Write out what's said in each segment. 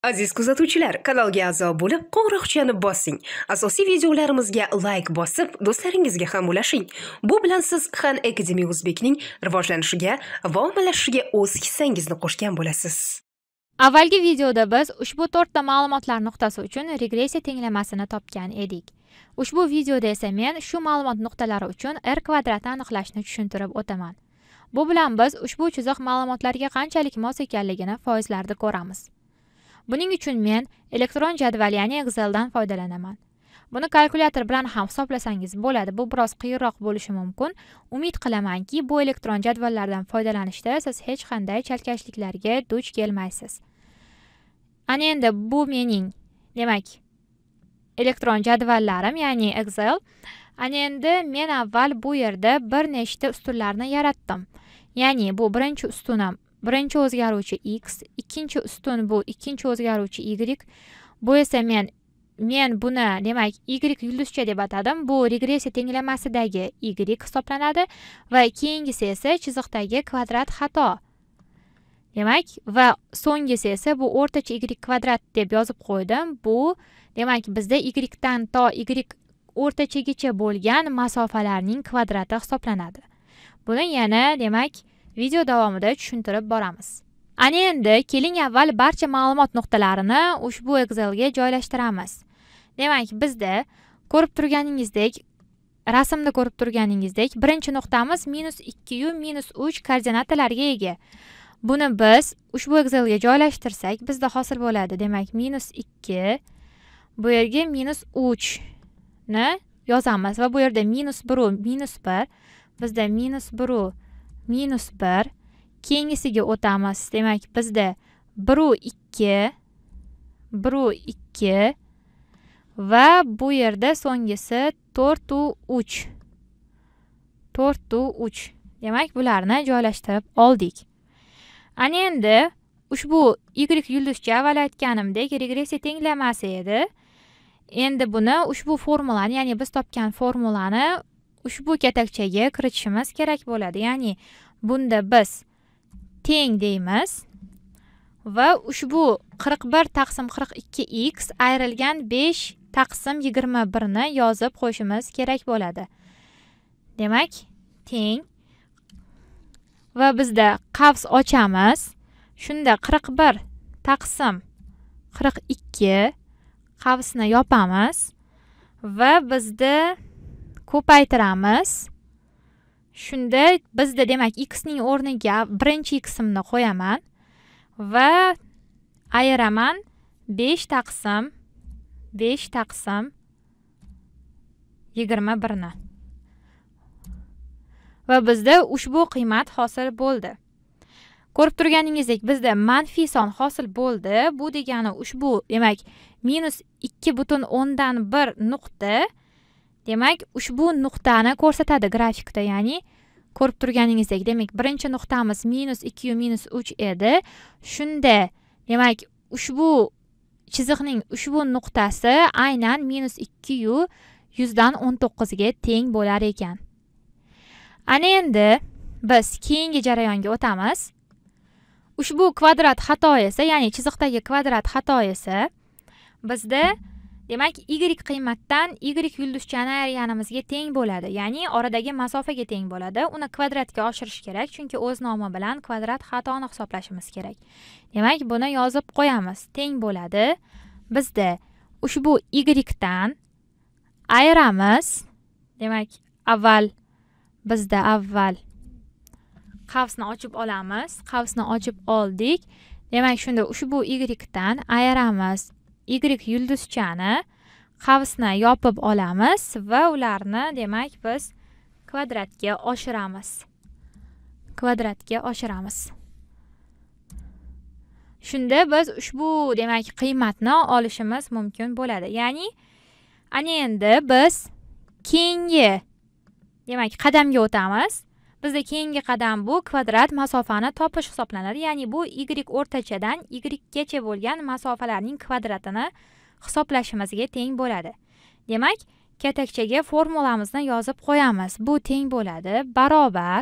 Aziz kuzatuvchilar, kanalga a'zo bo'lib, qo'ng'iroqchani bosing. Asosiy videolarimizga like bosib, do'stlaringizga ham ulashing. Bu bilan siz Khan Academy Uzbekning rivojlanishiga va ommalashishiga o'z hissangizni qo'shgan bo'lasiz. Avvalgi videoda biz ushbu 4 ta ma'lumotlar nuqtasi uchun regressiya tenglamasini topgan edik. Ushbu videoda esa men shu ma'lumot nuqtalari uchun r kvadratni aniqlashni tushuntirib o'taman. Bu bilan biz ushbu chiziq ma'lumotlarga qanchalik mos ekanligini foizlarda ko'ramiz. Buning uchun men elektron jadval, ya'ni Exceldan foydalanaman. Buni kalkulyator bilan ham hisoblasangiz bo'ladi. Bu biroz qiyinroq bo'lishi mumkin. Umid qilamanki, bu elektron jadvallardan foydalanishda siz hech qanday chalkashliklarga duch kelmaysiz. Ana endi bu mening, demak, elektron jadvallarim, ya'ni Excel. Ana endi men avval bu yerda bir nechta ustunlarni yaratdim. Ya'ni bu birinchi ustunim, birinchi o'zgaruvchi x, ikkinchi ustun bu ikkinchi o'zgaruvchi y. Bu esa men buni, demak, y yulduzcha deb atadim. Bu regressiya tenglamasidagi y hisoblanadi va keyingisi esa chiziqdagi kvadrat xato. Demak, va so'nggisi esa bu o'rtacha y kvadrat deb yozib qo'ydim. Bu, demak, bizda y dan to y o'rtachagacha bo'lgan masofalarning kvadrati hisoblanadi. Buni yana, demak, video davomida tushuntirib boramiz. Ana endi keling avval barcha ma'lumot nuqtalarini ushbu Excelga joylashtiramiz. Demak, bizda ko'rib turganingizdek, rasmda ko'rib turganingizdek, birinchi nuqtamiz -2 yu -3 koordinatalariga ega. Buni biz ushbu Excelga joylashtirsak, bizda hosil bo'ladi. Demak, -2, bu yerga -3 ni yozamiz va bu yerda -1, -1, bizda -1, -1, keyingisiga o'tamiz. Demak, bizda 1, 2, 1, 2 va bu yerda so'nggisi 4 u 3. 4 u 3. Demak, bularni joylashtirib oldik. Ana endi ushbu y yulduzcha avval aytganimdek regressiya tenglamasi edi. Endi buni ushbu formulani, ya'ni biz topgan formulani ushbu katakchaga kiritishimiz kerak bo'ladi. Ya'ni bunda biz teng deymiz va ushbu 41 taqsim 42x ayrilgan 5 taqsim 21 ni yozib qo'yishimiz kerak bo'ladi. Demak, teng va bizda qavs ochamiz. Shunda 41 taqsim 42 qavsni yopamiz va bizda ko'paytiramiz. Shunda bizda, demak, x ning o'rniga birinchi x'imni qo'yaman va ayiraman 5 taqsim 21 ni. Va bizda ushbu qiymat hosil bo'ldi. Ko'rib turganingizdek, bizda manfiy son hosil bo'ldi. Bu degani ushbu, demak, -2,1 nuqta, demak, ushbu nuqtani ko'rsatadi grafikda. Ya'ni ko'rib turganingizdek, demak, birinchi nuqtamiz -2 yu -3 edi. Shunda, demak, ushbu chiziqning ushbu nuqtasi aynan -2 yu 119 ga teng bo'lar ekan. Ana endi biz keyingi jarayonga o'tamiz. Ushbu kvadrat xato esa, ya'ni chiziqdagi kvadrat xato esa bizda, demak, y qiymatdan y yulduzchani ayirganimizga teng bo'ladi. Ya'ni oradagi masofaga teng bo'ladi. Uni kvadratga oshirish kerak, chunki o'z nomi bilan kvadrat xatoni hisoblashimiz kerak. Demak, buni yozib qo'yamiz. Teng bo'ladi. Bizda ushbu y dan ayiramiz. Demak, bizda avval qavsni ochib olamiz. Qavsni ochib oldik. Demak, shunda ushbu y dan ayiramiz. Y yulduzchani qavsni yopib olamiz va ularni, demak, biz kvadratga oshiramiz. Shunda biz ushbu, demak, qiymatni olishimiz mumkin bo'ladi. Ya'ni ana endi biz keyingi, demak, qadamga o'tamiz. Bizda keyingi qadam bu kvadrat masofani topish hisoblanadi. Ya'ni bu y o'rtachadan y gacha bo'lgan masofalarning kvadratini hisoblashimizga teng bo'ladi. Demak, katakchaga formulamizni yozib qo'yamiz. Bu teng bo'ladi barobar,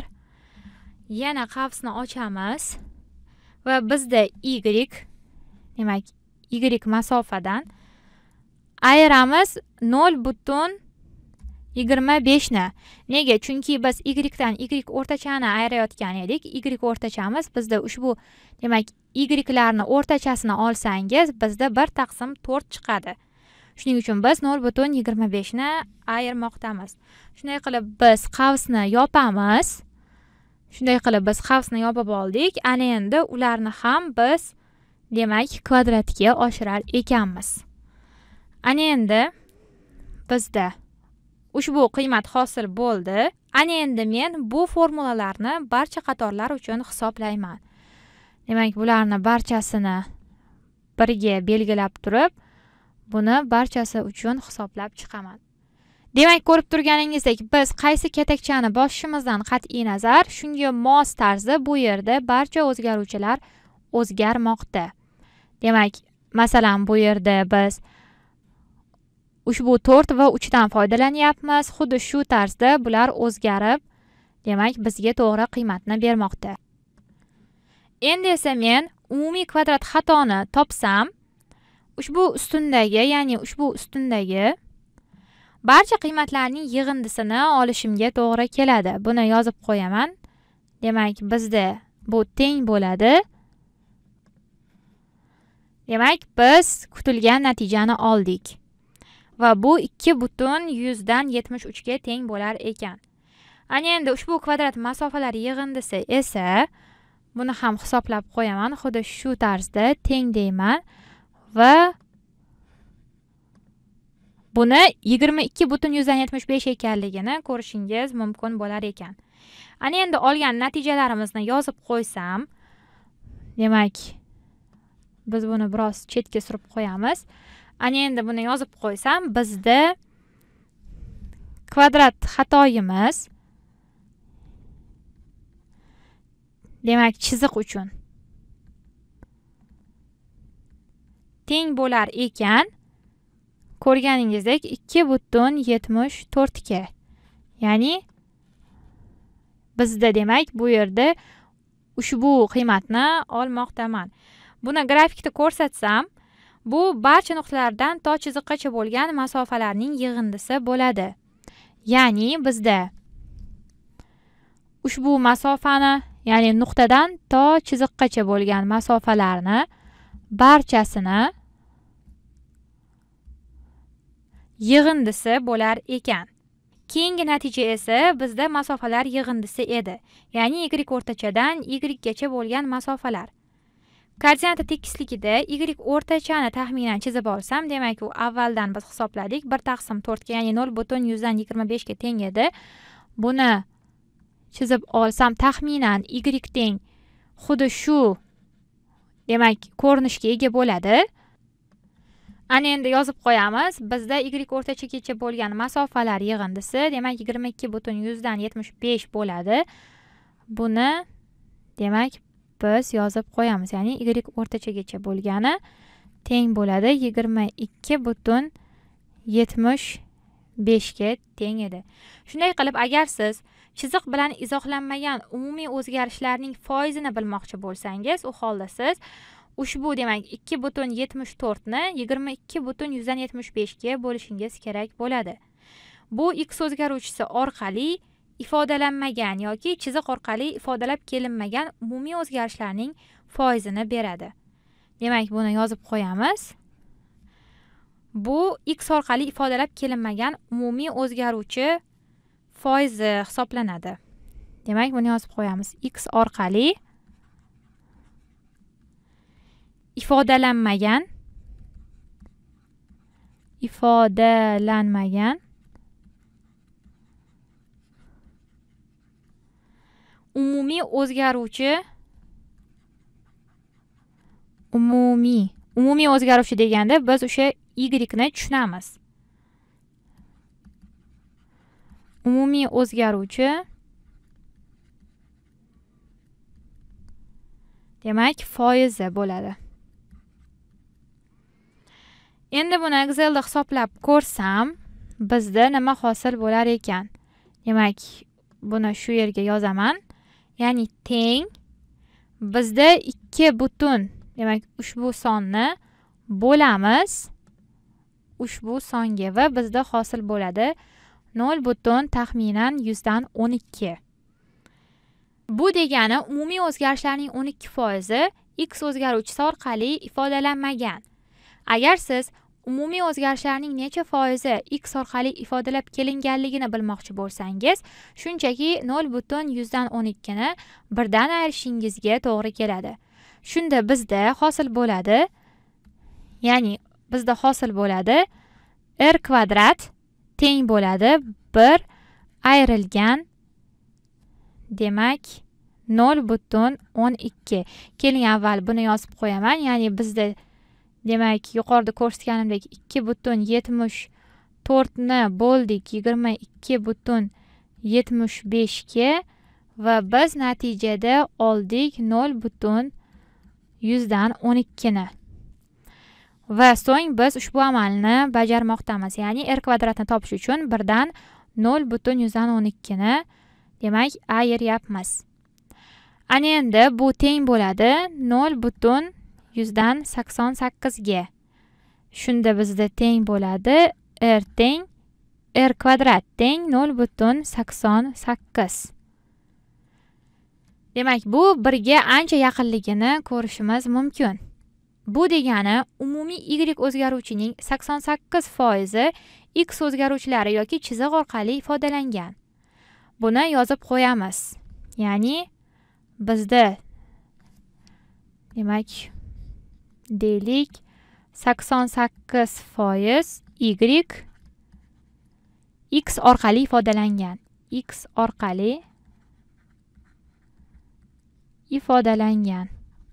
yana qavsni ochamiz va bizda y, demak, y masofadan ayiramiz 0,25 ni. Nega? Chunki biz y dan y o'rtachani ayirayotgan edik. Y o'rtachamiz bizda ushbu, demak, y'larni o'rtachasini olsangiz, bizda 1/4 chiqadi. Shuning uchun biz 0,25 ni ayirmoqdamiz. Shunday qilib biz qavsni yopamiz. Shunday qilib biz qavsni yopib oldik. Ana endi ularni ham biz, demak, kvadratga oshirar ekanmiz. Ana endi bizda ushbu qiymat hosil bo'ldi. Ana endi men bu formulalarni barcha qatorlar uchun hisoblayman. Demak, bularni barchasini birga belgilab turib, buni barchasi uchun hisoblab chiqaman. Demak, ko'rib turganingizdek, biz qaysi katakchani bosishimizdan qat'iy nazar, shunga mos tarzda bu yerda barcha o'zgaruvchilar o'zgarmoqda. Demak, masalan, bu yerda biz ushbu 4 va 3 dan foydalanyapmiz. Xuddi shu tarzda bular o'zgarib, demak, bizga to'g'ri qiymatni bermoqda. Endi esa men umumiy kvadrat xatoni topsam, ushbu ustundagi barcha qiymatlarning yig'indisini olishimga to'g'ri keladi. Buni yozib qo'yaman. Demak, bizda bu teng bo'ladi. Demak, biz kutilgan natijani oldik. Va bu 2,173 ga teng bo'lar ekan. Ana endi ushbu kvadrat masofalar yig'indisi esa, buni ham hisoblab qo'yaman. Xuddi shu tarzda teng deyman va buni 22,175 ekanligini ko'rishingiz mumkin bo'lar ekan. Ana endi olgan natijalarimizni yozib qo'ysam, demak, biz buni biroz chetga surib qo'yamiz. Ana endi buni yozib qo'ysam, bizda kvadrat xatoyimiz, demak, chiziq uchun teng bo'lar ekan. Ko'rganingizdek 2,74 ga. Ya'ni bizda, demak, bu yerda ushbu qiymatni olmoqdaman. Buni grafikda ko'rsatsam, bu barcha nuqtalardan to chiziqqacha bo'lgan masofalarning yig'indisi bo'ladi. Ya'ni bizda ushbu masofani, ya'ni nuqtadan to chiziqqacha bo'lgan masofalarni barchasini yig'indisi bo'lar ekan. Keyingi natija esa bizda masofalar yig'indisi edi. Ya'ni y o'rtachadan y gacha bo'lgan masofalar. Koordinata tekisligida y o'rtachani taxminan chizib olsam, demak, u avvaldan biz hisobladik. 1/4 ga, ya'ni 0,125 ga teng edi. Buni chizib olsam, taxminan y teng xuddi shu, demak, ko'rinishga ega bo'ladi. Ana endi yozib qo'yamiz. Bizda y o'rtachagacha bo'lgan masofalar yig'indisi, demak, 22,175 bo'ladi. Buni, demak, biz yozib qo'yamiz. Ya'ni y o'rtachagacha bo'lgani teng bo'ladi 22,75 ga teng edi. Shunday qilib, agar siz chiziq bilan izohlanmagan umumiy o'zgarishlarning foizini bilmoqchi bo'lsangiz, u holda siz ushbu, demak, 2,74 ni 22,175 ga bo'lishingiz kerak bo'ladi. Bu x o'zgaruvchisi orqali ifodalanmagan yoki chiziq orqali ifodalab kelinmagan umumiy o'zgarishlarning foizini beradi. Demak, buni yozib qo'yamiz. Bu x orqali ifodalab kelinmagan umumiy o'zgaruvchi foizi hisoblanadi. Demak, buni yozib qo'yamiz. X orqali ifodalanmagan umumiy o'zgaruvchi deganda biz o'sha y ni tushunamiz. Umumiy o'zgaruvchi, demak, foizi bo'ladi. Endi buni Excelda hisoblab ko'rsam, bizda nima hosil bo'lar ekan? Demak, buni shu yerga yozaman. Ya'ni teng bizda 2 butun, demak, ushbu sonni bo'lamiz ushbu songa va bizda hosil bo'ladi 0,12. Bu degani umumiy o'zgarishlarning 12% x o'zgaruvchisi orqali ifodalanmagan. Agar siz umumiy o'zgarishlarning necha foizi x orqali ifodalab kelinganligini bilmoqchi bo'lsangiz, shunchaki 0,12 ni birdan ayirishingizga to'g'ri keladi. Shunda bizda hosil bo'ladi, ya'ni bizda hosil bo'ladi r kvadrat teng bo'ladi 1 ayrilgan demak 0,12. Keling avval buni yozib qo'yaman. Ya'ni bizda demak yuqorida ko'rsatganimdek 2,74 ni bo'ldik 22,75 ga va biz natijada oldik 0,12 ni. Va so'ng biz ushbu amalni bajarmoqdamiz. Ya'ni r kvadratni topish uchun birdan 0,12 ni demak ayiryapmiz. Ana endi bu teng bo'ladi 0,188 ga. Shunda bizda teng bo'ladi r teng r kvadrat teng 0,88. Demak, bu 1 ga ancha yaqinligini ko'rishimiz mumkin. Bu degani umumiy y o'zgaruvchining 88% x o'zgaruvchilari yoki chiziq orqali ifodalangan. Buni yozib qo'yamiz. Ya'ni bizda demak deylik 88% y x orqali ifodalangan. X orqali ifodalangan.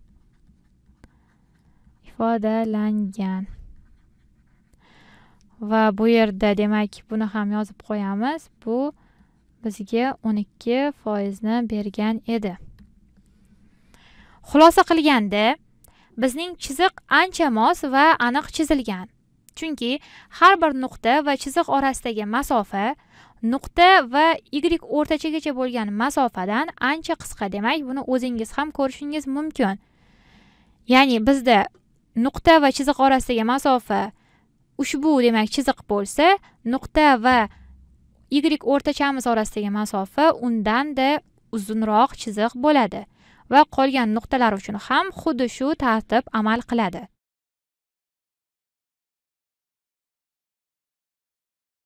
Va bu yerda demak buni ham yozib qo'yamiz. Bu bizga 12% ni bergan edi. Xulosa qilganda bizning chiziq ancha mos va aniq chizilgan. Chunki har bir nuqta va chiziq orasidagi masofa nuqta va y o'rtachagacha bo'lgan masofadan ancha qisqa. Demak, buni o'zingiz ham ko'rishingiz mumkin. Ya'ni bizda nuqta va chiziq orasidagi masofa ushbu demak chiziq bo'lsa, nuqta va y o'rtachamiz orasidagi masofa undan-da uzunroq chiziq bo'ladi va qolgan nuqtalar uchun ham xuddi shu tartib amal qiladi.